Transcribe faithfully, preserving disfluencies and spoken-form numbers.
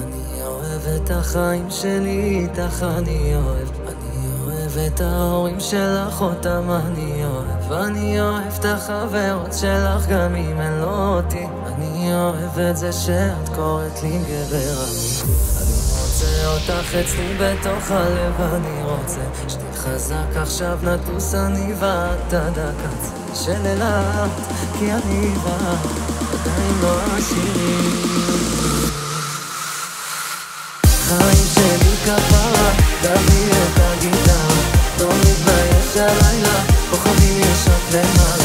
אני אוהב את החיים שלי, איתך אני אוהב. אני אוהב את ההורים שלך, אותם אני אוהב. אני אוהב את החברות שלך, גם אם הן לא אותי. אני אוהב את זה שאת קוראת לי גבר. אני אני רוצה אותך אצלי בתוך הלב. אני רוצה שתהי חזק עכשיו, נטוס אני ואת עד הקצה של אילת, כי אני ואת עדיין לא עשירים. חיים שלי כפרה, תביא את הגיטרה, לא מתבייש הלילה, כוכבים יש רק למעלה.